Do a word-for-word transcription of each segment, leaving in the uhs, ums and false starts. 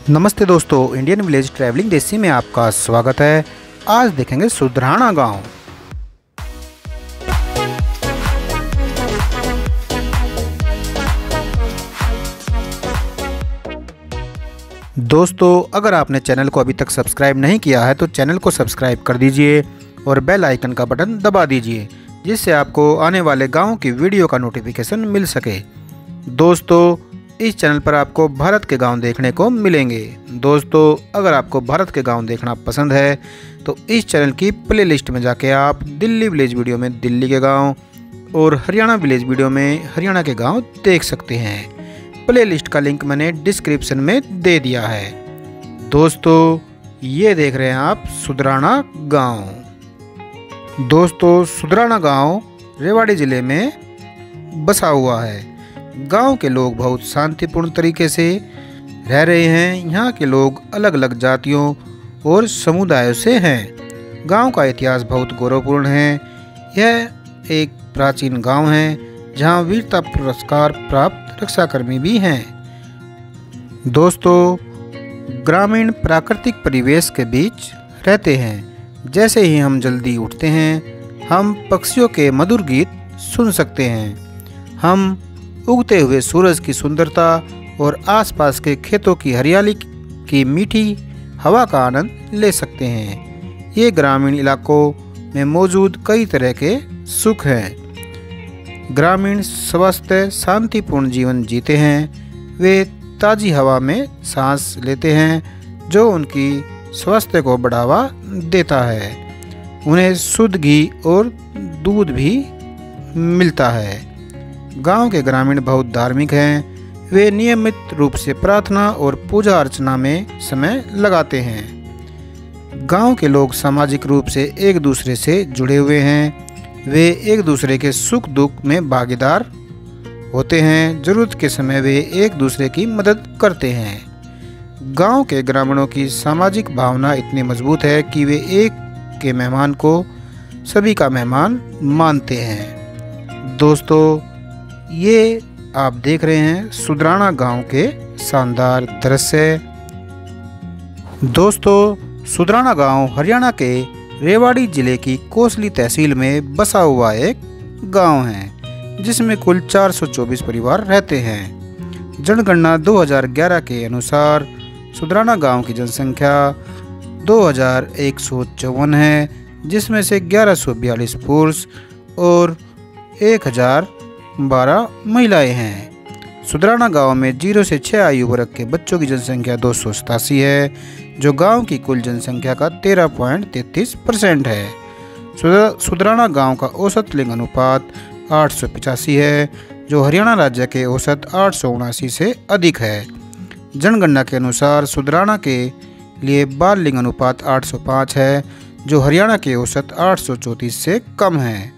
नमस्ते दोस्तों, Indian village travelling देसी में आपका स्वागत है। आज देखेंगे सुधराना गांव। दोस्तों, अगर आपने चैनल को अभी तक सब्सक्राइब नहीं किया है तो चैनल को सब्सक्राइब कर दीजिए और बेल आइकन का बटन दबा दीजिए, जिससे आपको आने वाले गाँव की वीडियो का नोटिफिकेशन मिल सके। दोस्तों, इस चैनल पर आपको भारत के गांव देखने को मिलेंगे। दोस्तों, अगर आपको भारत के गांव देखना पसंद है तो इस चैनल की प्लेलिस्ट में जाके आप दिल्ली विलेज वीडियो में दिल्ली के गांव और हरियाणा विलेज वीडियो में हरियाणा के गांव देख सकते हैं। प्लेलिस्ट का लिंक मैंने डिस्क्रिप्शन में दे दिया है। दोस्तों, ये देख रहे हैं आप सुधराना गाँव। दोस्तों, सुधराना गाँव रेवाड़ी ज़िले में बसा हुआ है। गांव के लोग बहुत शांतिपूर्ण तरीके से रह रहे हैं। यहाँ के लोग अलग अलग जातियों और समुदायों से हैं। गांव का इतिहास बहुत गौरवपूर्ण है। यह एक प्राचीन गांव है जहाँ वीरता पुरस्कार प्राप्त रक्षाकर्मी भी हैं। दोस्तों, ग्रामीण प्राकृतिक परिवेश के बीच रहते हैं। जैसे ही हम जल्दी उठते हैं, हम पक्षियों के मधुर गीत सुन सकते हैं। हम उगते हुए सूरज की सुंदरता और आसपास के खेतों की हरियाली की मीठी हवा का आनंद ले सकते हैं। ये ग्रामीण इलाकों में मौजूद कई तरह के सुख हैं। ग्रामीण स्वस्थ शांतिपूर्ण जीवन जीते हैं। वे ताज़ी हवा में सांस लेते हैं, जो उनकी स्वास्थ्य को बढ़ावा देता है। उन्हें शुद्ध घी और दूध भी मिलता है। गांव के ग्रामीण बहुत धार्मिक हैं। वे नियमित रूप से प्रार्थना और पूजा अर्चना में समय लगाते हैं। गांव के लोग सामाजिक रूप से एक दूसरे से जुड़े हुए हैं। वे एक दूसरे के सुख दुख में भागीदार होते हैं। जरूरत के समय वे एक दूसरे की मदद करते हैं। गांव के ग्रामीणों की सामाजिक भावना इतनी मजबूत है कि वे एक के मेहमान को सभी का मेहमान मानते हैं। दोस्तों, ये आप देख रहे हैं सुधराना गांव के शानदार दृश्य। दोस्तों, सुधराना गांव हरियाणा के रेवाड़ी जिले की कोसली तहसील में बसा हुआ एक गांव है, जिसमें कुल चार सौ चौबीस परिवार रहते हैं। जनगणना दो हज़ार ग्यारह के अनुसार सुधराना गांव की जनसंख्या दो हज़ार एक सौ चौवन है, जिसमें से ग्यारह सौ बयालीस पुरुष और एक हज़ार बारह महिलाएं हैं। सुधराना गांव में जीरो से छः आयु वर्ग के बच्चों की जनसंख्या दो सौ सतासी है, जो गांव की कुल जनसंख्या का तेरह पॉइंट तैंतीस परसेंट है। सुधराना गांव का औसत लिंग अनुपात आठ सौ पचासी है, जो हरियाणा राज्य के औसत आठ सौ उनासी से अधिक है। जनगणना के अनुसार सुधराना के लिए बाल लिंग अनुपात आठ सौ पाँच है, जो हरियाणा के औसत आठ सौ चौंतीस से कम है।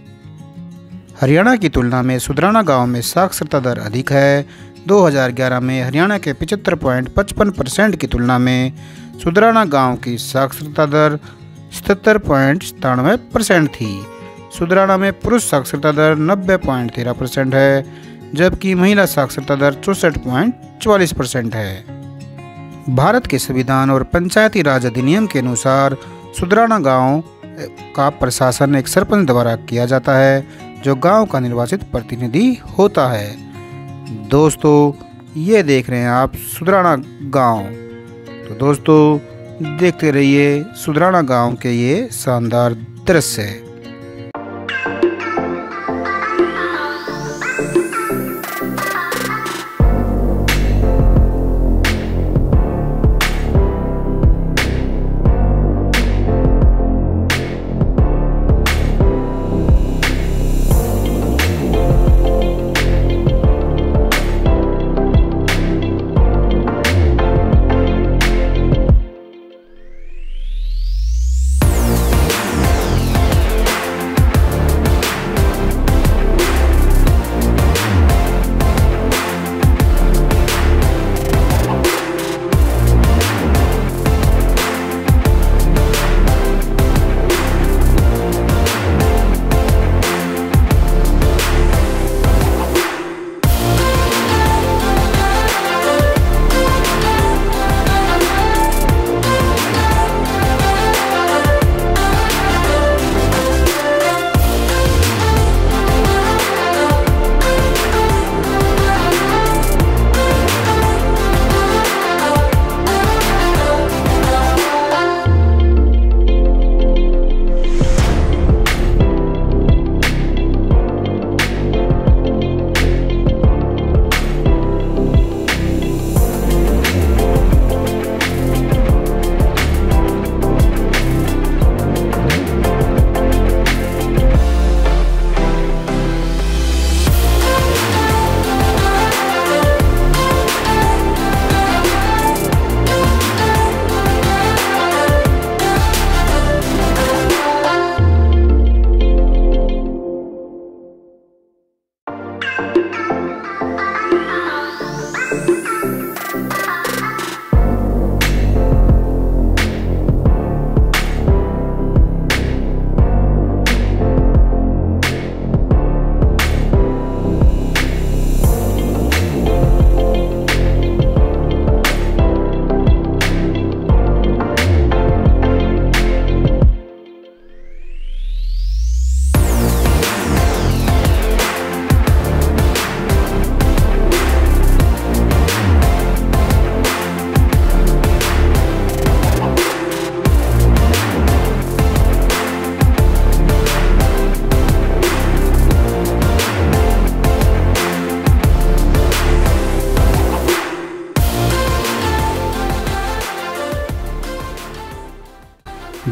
हरियाणा की तुलना में सुधराना गांव में साक्षरता दर अधिक है। दो हज़ार ग्यारह में हरियाणा के पचहत्तर पॉइंट पचपन परसेंट की तुलना में सुधराना गांव की साक्षरता दर सतहत्तर पॉइंट सतानवे परसेंट थी। सुधराना में पुरुष साक्षरता दर नब्बे पॉइंट तेरह परसेंट है, जबकि महिला साक्षरता दर चौंसठ पॉइंट चवालीस परसेंट है। भारत के संविधान और पंचायती राज अधिनियम के अनुसार सुधराना गांव का प्रशासन एक सरपंच द्वारा किया जाता है, जो गांव का निर्वाचित प्रतिनिधि होता है। दोस्तों, ये देख रहे हैं आप सुधराना गांव। तो दोस्तों, देखते रहिए सुधराना गांव के ये शानदार दृश्य।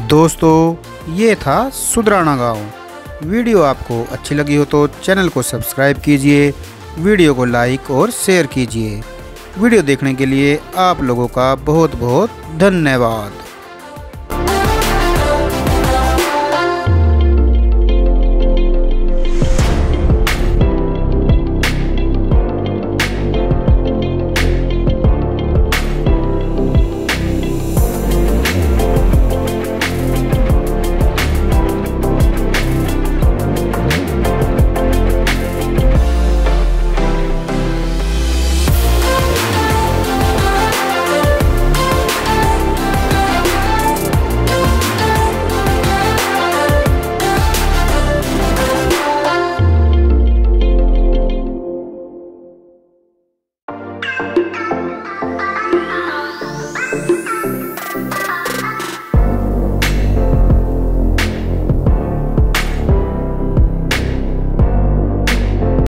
दोस्तों ये था सुदराना गांव। वीडियो आपको अच्छी लगी हो तो चैनल को सब्सक्राइब कीजिए, वीडियो को लाइक और शेयर कीजिए। वीडियो देखने के लिए आप लोगों का बहुत बहुत धन्यवाद।